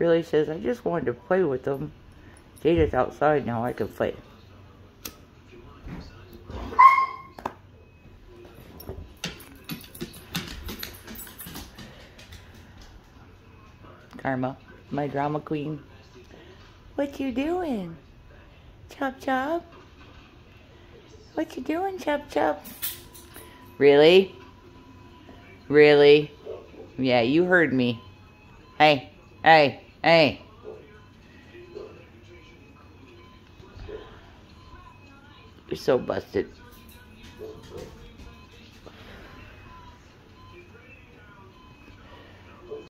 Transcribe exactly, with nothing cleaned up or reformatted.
Billy says, I just wanted to play with them. Jada's outside now, I can play. Karma, my drama queen. What you doing? Chop chop? What you doing, chop chop? Really? Really? Yeah, you heard me. Hey, hey, hey. You're so busted.